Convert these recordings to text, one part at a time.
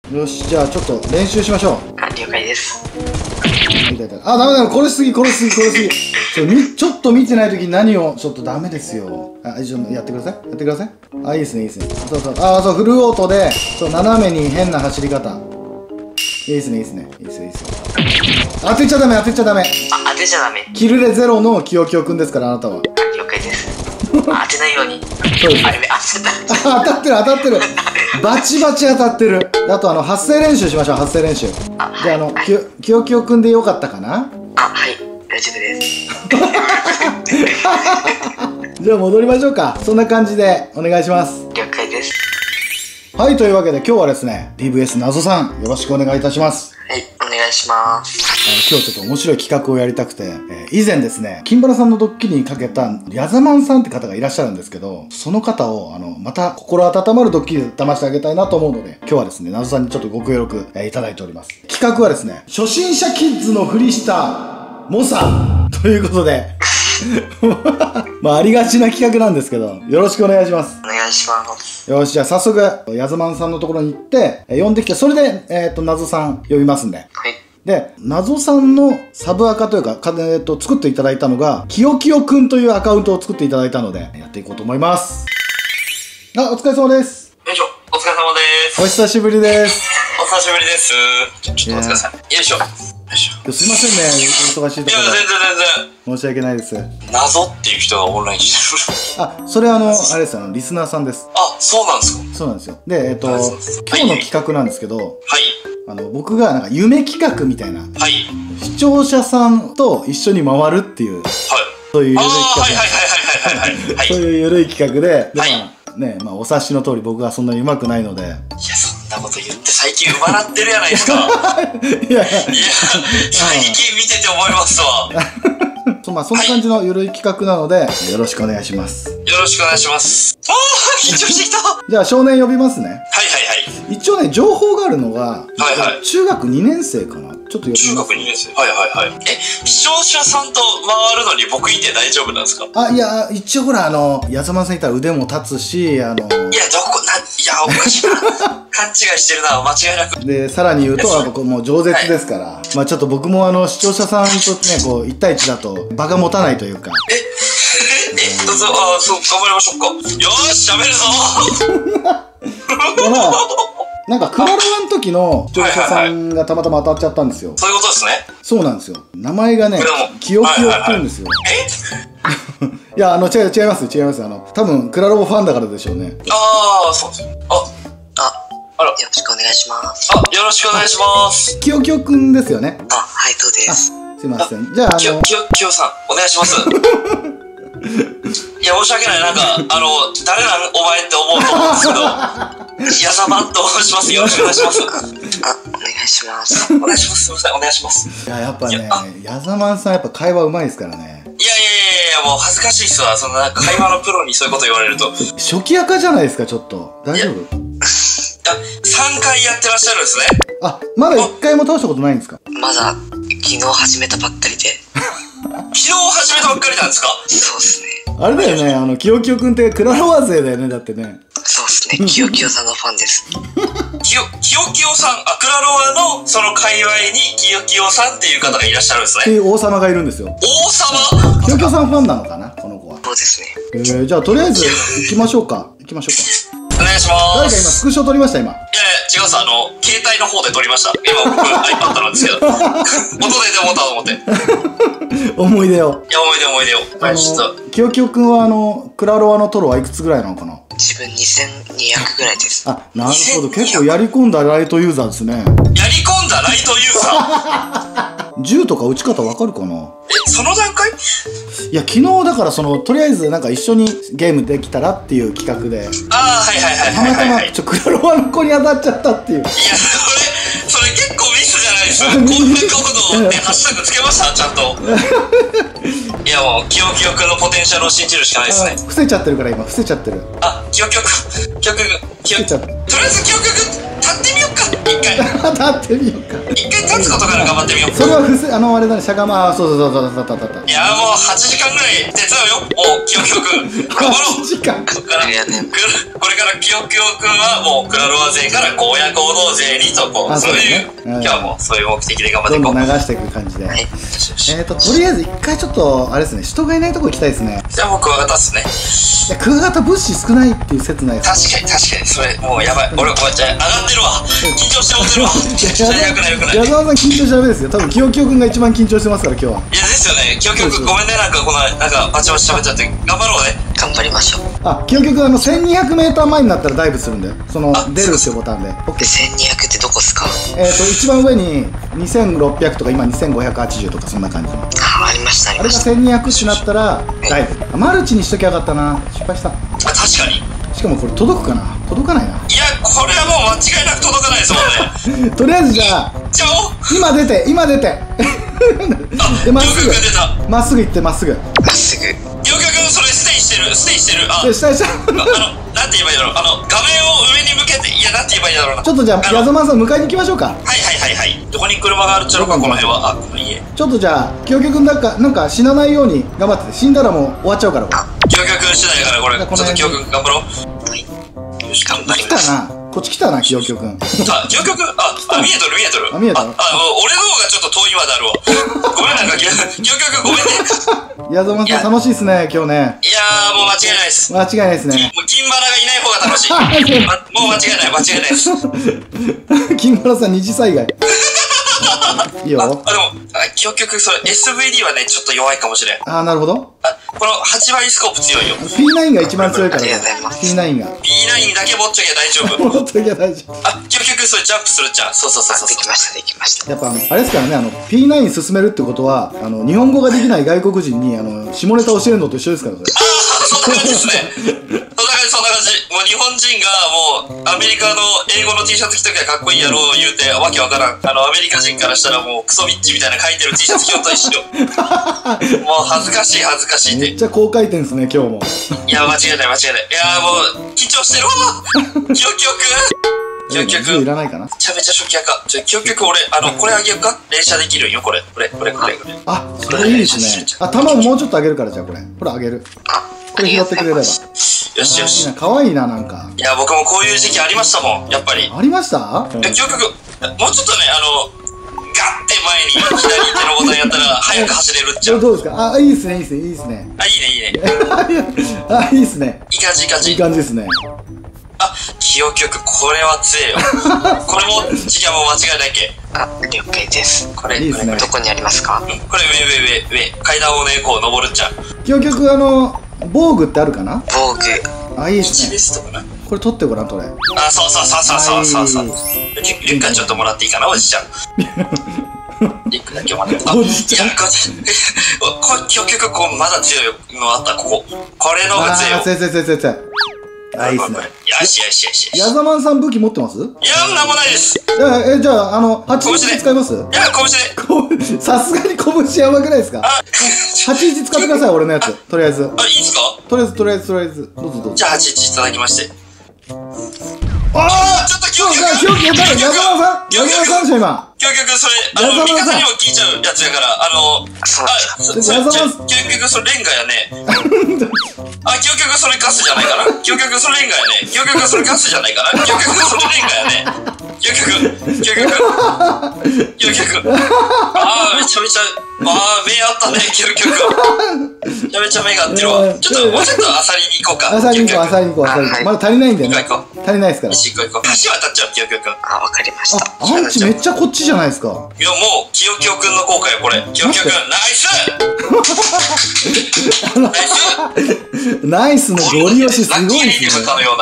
よし、じゃあちょっと練習しましょう。 あ、了解です。 あ、ダメだ、殺しすぎ。ちょっと見てないときに何を、ちょっとダメですよ。あ、一応やってください。あ、いいですね。そう。フルオートで、そう、斜めに変な走り方。いいですね。当てちゃダメ。 あ、当てちゃダメ。 キルレゼロのキヨキヨくんですから、あなたは。 了解です。当てないように。 そうです。 あ、 当たってる。バチバチ当たってる。あと発声練習しましょう、発声練習。じゃあキヨキヨくんでよかったかな？ あ、はい、大丈夫です。 じゃあ戻りましょうか。そんな感じでお願いします。 了解です。 はい、というわけで今日はですね、TBS 謎さん、よろしくお願いいたします。 はい、お願いします。 今日ちょっと面白い企画をやりたくて、以前ですね、金原さんのドッキリにかけたヤザマンさんって方がいらっしゃるんですけど、その方をまた心温まるドッキリで騙してあげたいなと思うので、今日はですね、謎さんにちょっとご協力、いただいております。企画はですね、初心者キッズのふりした猛者ということで、まあありがちな企画なんですけど、よろしくお願いします。 お願いします。 よし、じゃあ早速、ヤズマンさんのところに行って、呼んできて、それで、謎さん呼びますんで。 はい。 で、謎さんのサブアカというか、作っていただいたのが、きよきよくんというアカウントを作っていただいたので、やっていこうと思います。あ、お疲れ様です。 よいしょ、お疲れ様です。 お久しぶりです。 お久しぶりです。ちょっとお疲れ様。よいしょ。 すいませんね、忙しいところで。 いや、全然。 申し訳ないです。 謎っていう人がオンラインしてる。 あ、それあれです、リスナーさんです。 あ、そうなんですか。 そうなんですよ。で、今日の企画なんですけど、 はい。 僕がなんか夢企画みたいな、 はい。 視聴者さんと一緒に回るっていう、 はい。 そういう緩い企画。 はい。 そういう緩い企画で、まあお察しの通り僕がそんなに上手くないので。いや、 そんなこと言って最近上手ってるやないですか。いや、最近見てて思いますわ。 まあそんな感じの緩い企画なので、よろしくお願いします。 よろしくお願いします。ああ、緊張してきた。 じゃあ少年呼びますね。 はい。 一応ね、情報があるのが、 はい。 中学2年生かな。ちょっと呼びます。 中学2年生。はい。視聴者さんと回るのに僕いて大丈夫なんですか？ あ、いや、一応ほら、ヤザマンさんいたら腕も立つし、いや、おかしいな。勘違いしてるな、間違いなく。で、さらに言うと、もう饒舌ですから、まあちょっと僕も視聴者さんとね、こう、1対1だと場が持たないというか。 そう、頑張りましょうか。よーし、喋るぞなんか、クラロワの時の視聴者さんがたまたま当たっちゃったんですよ。 そういうことですね。 そうなんですよ。名前がね、きよきよって言うんですよ。いや、違います。多分、クラロワファンだからでしょうね。 ああ、そうです。あら、よろしくお願いします。よろしくお願いします。 きよきよくんですよね。 はい、そうです。 すいません。じゃあ、 きよさん、お願いします。いや、申し訳ない。なんか、誰なんお前って思うと思うんですけど、やさまんと申します。よろしくお願いします。お願いします。お願いします。すいません、お願いします。 いや、やっぱね、やざまんさんやっぱ会話うまいですからね。 いや、もう恥ずかしいっすわ。そんな会話のプロにそういうこと言われると。 初期赤じゃないですか、ちょっと。大丈夫 ？3回やってらっしゃるんですね。 あ、まだ1回も倒したことないんですか？ まだ、昨日始めたばっかりで。昨日始めたばっかりなんですか？そうっすね。 あれだよね、きよきよくんってクラロワ勢だよね、だってね。 そうっすね、きよきよさんのファンです。きよきよさん、クラロワのその界隈にきよきよさんっていう方がいらっしゃるんですね。っていう王様がいるんですよ。 王様？ きよきよさんファンなのかな、この子は。 そうですね。 じゃあとりあえず行きましょうか。 お願いします。 誰か今スクショ撮りました、今。 いや、違うさ、携帯の方で撮りました。今僕 iPad なんですけど。音で思ったと思って。 思い出を。 いや、思い出を。 きよきよくんはクラロワのトロはいくつぐらいなのかな？ 自分2200ぐらいです。 あ、なるほど。結構やり込んだライトユーザーですね。 やり込んだライトユーザー銃とか撃ち方わかるかな？ その段階？ いや、昨日だからとりあえずなんか一緒にゲームできたらっていう企画で。 ああ、はい。 たまたま、クラロワの子に当たっちゃったっていう。いや、 それ結構ミスじゃないですか。こんなことでハッシュタグつけました？ちゃんと。いや、もう、きよきよくんのポテンシャルを信じるしかないですね。 伏せちゃってるから今、伏せちゃってる。 あ、きよきよくん。とりあえずきよきよくん、立ってみよっか、一回。 立ってみようか。 一回立つことから頑張ってみよう。 それはあれだね、しゃがま、そうそうそうそうそうそうそう。 いやもう8時間ぐらい手伝うよ。もうきよきよくん頑張ろう。 8時間。 これからきよきよくんはもうクラロワ勢から荒野行動勢にとこう、そういう、今日はもうそういう目的で頑張っていこう。 どんどん流していく感じで。とりあえず一回ちょっとあれですね、人がいないとこ行きたいですね。 じゃあもうクワガタっすね。 いや、クワガタ物資少ないっていう説ないですか。 確かにそれもうやばい。俺じゃあ上がってるわ。緊張して持ってるわ。よくないよくない。 矢沢さん緊張しちゃダメですよ。多分きよきよくんが一番緊張してますから今日は。 いやですよね。きよきよくんごめんね、なんかバチバチ喋っちゃって。頑張ろうね。頑張りましょう。 あ、きよきよくん1200m 前になったらダイブするんで、その出るっていうボタンで。 1200ってどこっすか？ 一番上に2600とか今2580とかそんな感じ。 ありましたね。 あれが1200ってなったらダイブ。マルチにしときゃよかったな。失敗した。 確かに。 しかもこれ届くかな？届かないな。いや、これはもう間違いなく届かないですもんね。 とりあえずじゃあ今出てでまっすぐまっすぐ行ってまっすぐ。 きよきよくんそれステイしてる。 したなんて言えばいいだろう。画面を上に向けて、いや、なんて言えばいいだろうな。 ちょっとじゃあ矢沢さん迎えに行きましょうか。 はいどこに車があるっちゃろうか、この辺は。この家。 ちょっとじゃあきよきよくんなんか死なないように頑張ってて、死んだらもう終わっちゃうから。 きよきよくん次第からこれ、ちょっときよきよくん頑張ろう。よし、頑張ります。 こっち来たな、きよきよくん。 きよきよくん、見えとる。俺の方がちょっと遠いまであるわ。ごめん、なんかきよきよくんごめんね。 矢沢さん楽しいっすね、今日ね。 いやー、もう間違いないです。 間違いないですね。 もう金バラがいない方が楽しい。もう間違いないです。 金バラさん二次災害。いいよ。 でも、きよきよくん、それ SVD はね、ちょっと弱いかもしれん。 なるほど。 この8倍スコープ強いよ。 P9 が一番強いから。P9 が。 P9 だけ持っちゃけば大丈夫。 持っちゃけば大丈夫。 きよきよくん、それジャンプするじゃん。そう。できました。 やっぱあれですからね、P9 進めるってことは、日本語ができない外国人に下ネタ教えるのと一緒ですから、それ。 そんな感じですね。そんな感じ。もう日本人がもうアメリカの英語の T シャツ着ときゃかっこいいやろう言うてわけわからん。アメリカ人からしたらもうクソビッチみたいな書いてる T シャツ着ようと一緒。もう恥ずかしいって。 めっちゃ高回転ですね、今日も。 いや、間違いない。いや、もう緊張してるわ。きよきよくん。きよきよくん。 いらないかな。 めちゃめちゃ初期赤。きよきよくん、俺、これあげようか。連射できるんよ、これ。これ。 あ、それいいですね。弾ももうちょっとあげるから、じゃあこれ。ほら、あげる。これ拾ってくれれば。よし。 かわいいな、なんか。 いや、僕もこういう時期ありましたもん、やっぱり。 ありました？ きよきよくん、もうちょっとね、ガッて前に左手のボタンやったら早く走れるっちゃう。 どうですか？いいですね。 いいね。 いいですね。 いい感じ。 いい感じですね。 きよきよくん、これは強えよ。これも次はもう間違いないけ。了解です。これ、どこにありますか？これ上。階段をね、こう登るっちゃう。 きよきよくん、防具ってあるかな？ 防具。 いいですね。これ取ってごらん、これ。そう。 リュックちょっともらっていいかな、おじちゃん。リュックだけもらって。 おじちゃん。 これ、きよきよくん、まだ強いのあった、ここ。これの方が強いよ。 強い。いいっすね。 よし。 矢沢さん武器持ってます？ いや、なんもないです。 じゃあ、8使います？いや、拳で。 さすがに拳やばくないですか？8使ってください、俺のやつ。とりあえず。 いいっすか？ とりあえず。どうぞ。 じゃあ、8いただきまして。ちょっときよきよくん。 矢沢さんでしょ、今。 きよきよくん、それ、味方にも聞いちゃうやつやから、きよきよくん、それレンガやね。きよきよくん、それガスじゃないかな。きよきよくん、それレンガやね。きよきよくん、それガスじゃないかな。きよきよくん、それレンガやね。きよきよくん。めちゃめちゃ、目あったね、きよきよくん。めちゃめちゃ目が合ってるわ。もうちょっとアサリに行こうか。 アサリに行こう。まだ足りないんだよね。足りないですから。 橋渡っちゃう、きよきよくん。わかりました。 アンチめっちゃこっちじゃないですか。 いや、もう、きよきよくんの効果よ、これ。きよきよくん、 ナイスのゴリ押しすごいですね。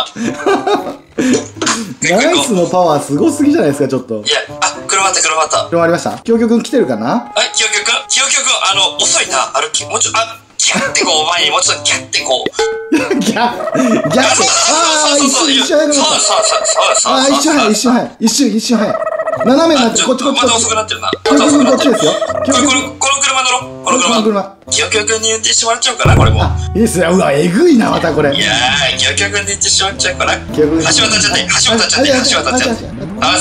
ナイスのパワーすごすぎじゃないですか、ちょっと。 いや、車あった。 車ありました。きよきよくん来てるかな？ きよきよくん、遅いな、歩き。もうちょっと、ギャッてこう、前にもうちょっとギャッてこう。ギャッて。 一瞬早くなった。一瞬早い。斜めになって、こっち。 また遅くなってるな。 きよきよくんこっちですよ。 この車乗ろう。 この車。キヨキヨくんに運転してもらっちゃおうかな、これも。 いいっすね。うわ、えぐいな、またこれ。 いやー、キヨキヨくんに運転してもらっちゃおうかな。 橋渡っちゃって、橋渡っちゃって、橋渡っちゃって。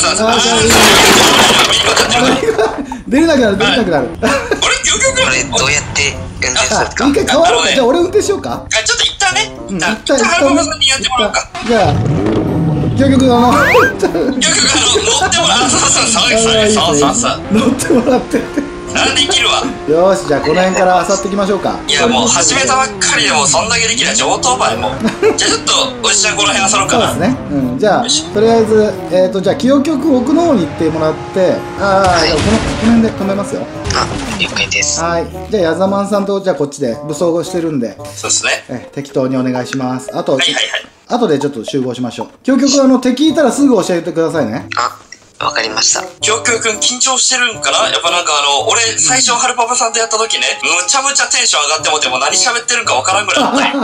出れなくなる、出れなくなる。 あれ、キヨキヨくん、 これどうやって運転するんですか？ 一回変わろうか。じゃあ俺運転しようか。 ちょっと一旦ね、一旦一ハルパパさんにやってもらおうか。 じゃあ、結局よく乗ってもらう。そう乗ってもらって。 なんできるわ。 よし、じゃあこの辺から漁っていきましょうか。 いや、もう始めたばっかりでもそんだけできりゃ上等ばいもう。じゃあちょっとおじちゃんこの辺漁ろうかな。 そうですね。うん。じゃあとりあえずじゃあ清局奥の方に行ってもらって、じゃあこの辺で止めますよ。 あ、了解です。 はい。じゃあヤザマンさんとじゃあこっちで武装してるんで、 そうですね。 適当にお願いします。あと、 はいはいはい。 後でちょっと集合しましょう。清局敵いたらすぐ教えてくださいね。 あ、わかりました。 キヨキヨくん緊張してるんかな。やっぱなんか俺、最初ハルパパさんとやった時ね、むちゃむちゃテンション上がってもても何喋ってるんかわからんぐらいだったよ。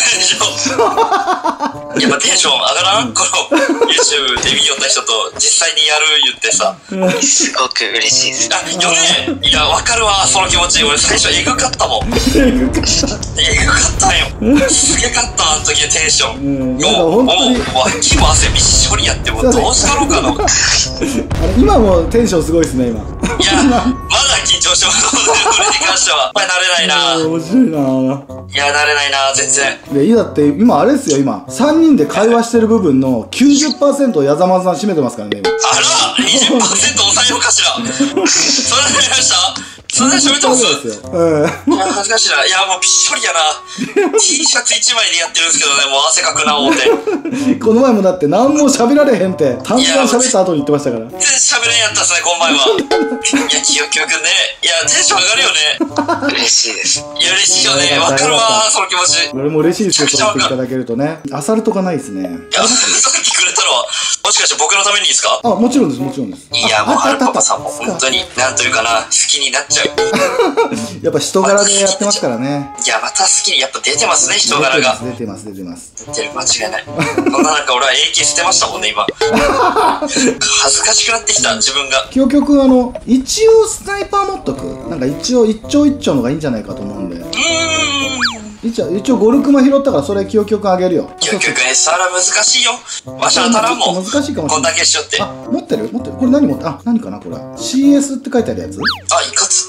やっぱテンション上がらんこの YouTube で見よった人と実際にやる言ってさ。 すごく嬉しいです。 あ、よね。いや、わかるわ、その気持ち。俺最初エグかったもん。エグかったんよ。すげかった、あの時のテンション。もう、脇も汗びっしょりやってもどうしたろうかな。 今もテンションすごいですね、今。 いや、まだ緊張してます。俺に関しては。慣れないな。 面白いな。 いや、慣れないな、全然。 で、だって今あれですよ、今。3人で会話してる部分の 90% を矢沢さん占めてますからね、今。 あら !20% 抑えようかしら。それでなりましたそれで喋ってますそうですよ。うん。 恥ずかしいな。いや、もうびっしょりやな。T シャツ1枚でやってるんですけどね、もう汗かくな、思って。 この前もだって何も喋られへんって、淡々喋った後に言ってましたから。 全然喋れんやったっすね、こんばんは。いや、キヨキヨくんね。いや、テンション上がるよね。 嬉しいです。 いや、嬉しいよね。わかるわ、その気持ち。 俺も嬉しいですよ、そう言っていただけるとね。アサルトがないですね。 いや、さっきくれたのは、もしかして僕のためにいいですか？ あ、もちろんです、もちろんです。 いや、もうハルパパさんも本当に、なんというかな、好きになっちゃう。 やっぱ人柄でやってますからね。 いや、また好きに、やっぱ出てますね、人柄が。 出てます、出てます。 出てる、間違いない。そんな中、俺は AK 捨てましたもんね、今。恥ずかしくなってきた、自分が。 清局一応スナイパー持っとく。なんか一応一丁一丁のがいいんじゃないかと思うんで。一応ゴルクマ拾ったからそれ清局あげるよ。 清局 SR は難しいよ。わしは足らんもん。 難しいかもしれない。 こんだけしよって。 あ、持ってるこれ何持って何かなこれ。CS って書いてあるやつ？ あ、いかつ。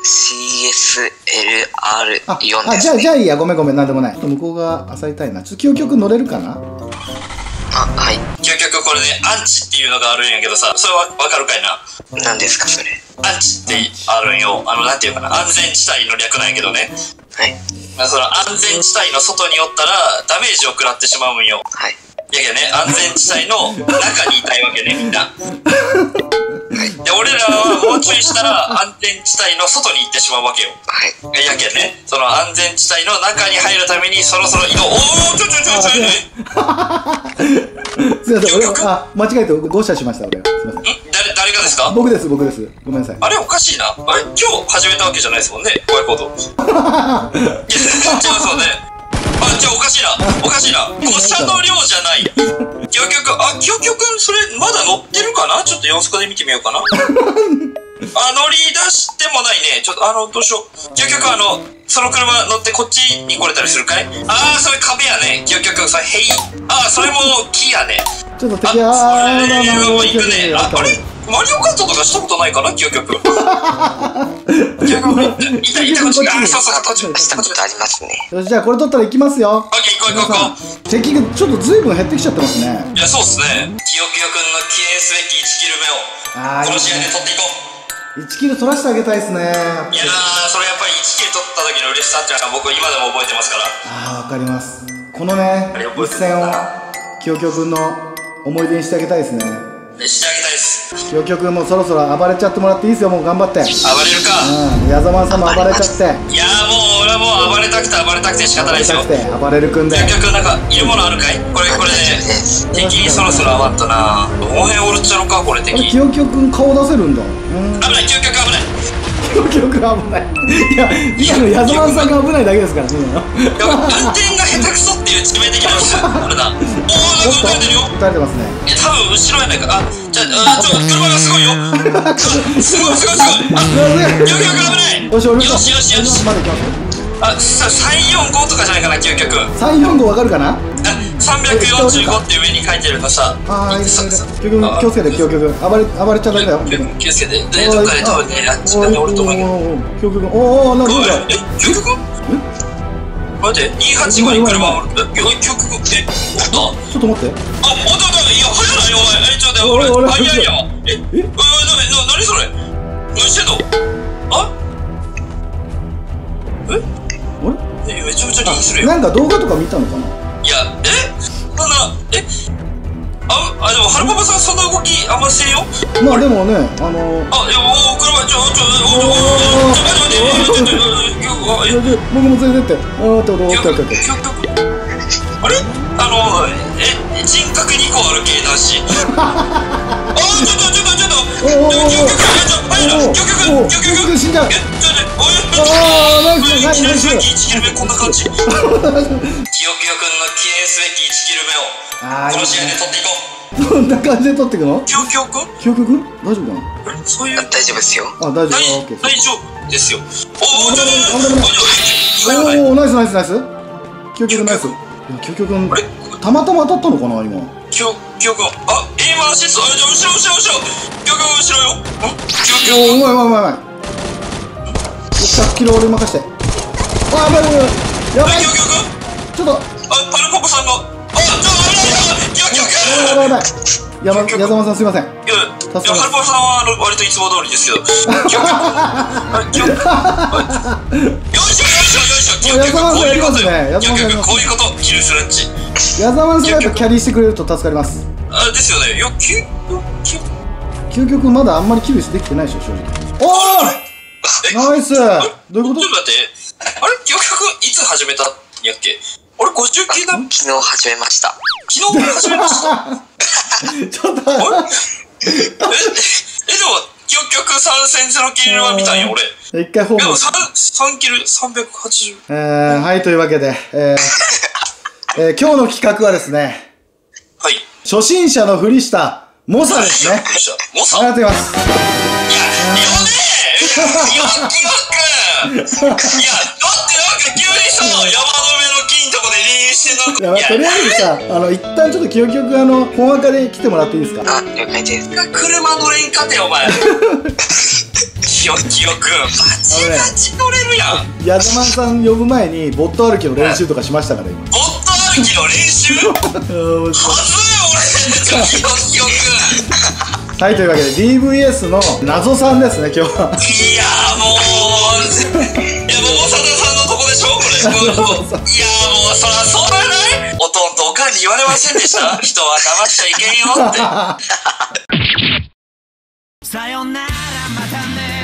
CSLR4 ですね。 じゃあいいや。ごめん、なんでもない。向こうが漁りたいな。ちょっと清局乗れるかな？ はい。 清局これね、アンチっていうのがあるんやけどさ、それはわかるかいな？ 何ですか、それ。 アンチってあるんよ。なんていうかな、安全地帯の略なんやけどね。 はい。 その安全地帯の外におったらダメージを食らってしまうんよ。 はい。 いやけどね、安全地帯の中にいたいわけね、みんな。で、俺らはもうちょいしたら安全地帯の外に行ってしまうわけよ。 はい。 やけんね、その安全地帯の中に入るためにそろそろ移動。 すいません、俺間違えて誤射しました、俺。すいません。 誰がですか？ 僕です。ごめんなさい。 あれおかしいな。あれ今日始めたわけじゃないですもんね、怖いこと。違いますもんね。じゃあおかしいな。誤射の量じゃない。清局くん、それまだ乗ってるかな？ちょっと様子で見てみようかな。乗り出してもないね。ちょっとどうしよう。清局その車乗ってこっちに来れたりするかい？それ壁やね。清局、それヘイ。それも木やね。 ちょっと敵それも行くね。あれマリオカートとかしたことないかな、清局。いた、こっち。 したことありますね。 よし、じゃあこれ取ったら行きますよ。 オッケー、行こう。 敵がちょっと随分減ってきちゃってますね。 いや、そうっすね。清局くんの記念すべき1キル目をこの試合で取っていこう。 1キル取らせてあげたいですね。いやそれやっぱり1キル取った時の嬉しさっていうのは僕今でも覚えてますから。 わかります。このね、一戦を清局くんの思い出にしてあげたいですね。 してあげたいです。 清局くんもそろそろ暴れちゃってもらっていいですよ。もう頑張って。 暴れるか。 矢沢さんも暴れちゃって。 いやもう俺はもう暴れたくて仕方ないですよ。 暴れるくんで。 清局なんかいるものあるかい？これね、敵そろそろ余ったな。どの辺おるっちゃろか、これ敵。 清局くん顔出せるんだ。 危ない、清局危ない。 清局危ない。いや、今の矢沢さんが危ないだけですからね。 運転が下手くそっていう致命的なあれだ。なんか撃たれてるよ。 撃たれてますね。 多分後ろやないか。じゃあ車がすごごいよ。すごい。究極危ない。 よし、俺よし。 まだ行きますよ。 あ、345とかじゃないかな、究極。 345わかるかな。 345って上に書いてるのさ。 ああ、いる。究極気をつけて、究極暴れちゃダメだよ。 気をつけて。どっかで多分ね、あっち側におると思うけど。 究極、おお、なんだ。 究極？待って、285に車おる。究極、おった？ ちょっと待って。 あ、おった、いや、早ないよ、お前。ちょっと待って、俺、早いやん。何それ？何してんの？あ？めちゃめちゃリンするよ。 なんか動画とか見たのかな。 いや、そんな、でも、ハルパパさん、そんな動きあんませんよ。 まあ、でもね、 あ、いや、車、待って、 僕も連れてって。 あれ人格2個ある系だし。 死んじゃう。ナイス。 1キル目こんな感じ。キヨキヨくんの記念すべき1キル目をこの試合で取っていこう。 どんな感じで取っていくの？ キヨキヨくん？ キヨキヨくん？大丈夫かな？ そういう。 大丈夫ですよ。 あ、大丈夫。 大丈夫ですよ。 おお、ナイス。キヨキヨくんナイス。キヨキヨくん、たまたま当たったのかな今。 キヨキヨくん、あ、エイマーアシスト。じゃあ後ろ。キヨキヨ後ろよ。キヨキヨ。 うまい。100キロ俺任して。あ、やばい。 キヨキヨくん。 ちょっと。 パルパパさんが。キヨキヨくん。 やばい。矢沢さんすいません。 いや、ハルパパさんは割といつも通りですけど。キヨキヨくん。よいしょ。 矢沢さんやりますね。 こういうこと、キルスラッチ。 矢沢さんがやっぱキャリーしてくれると助かります。 あ、ですよね。 究極まだあんまりキルできてないでしょ、正直。おーナイス。どういうこと？ ちょっと待って。あれ、究極いつ始めたんやっけ？俺59だ。 昨日始めました。 昨日始めました。 ちょっと。 でも、究極参戦0キルは見たんよ、俺。 一回ホーム。 でも3キル380。 はい、というわけで、今日の企画はですね、 はい。 初心者のふりした猛者ですね。 猛者。 ありがとうございます。 いや、だってなんか急にさ、山の上の金とこでリンしてなんか。 とりあえずさ、一旦ちょっとキヨキヨくん本赤で来てもらっていいですか？ あ、了解です。 車乗れんかて、お前。キヨキヨくん、バチ乗れるやん。 矢沢さん呼ぶ前に、ボット歩きの練習とかしましたから、今。 ボット歩きの練習はずいよ、俺。キヨキヨくん。 はい、というわけで DVS の謎さんですね、今日は。 いやもう長田さんのとこでしょ、これ。いやもうそらそうだね。おとんとおかんに言われませんでした？人は騙しちゃいけんよって。さよならまたね。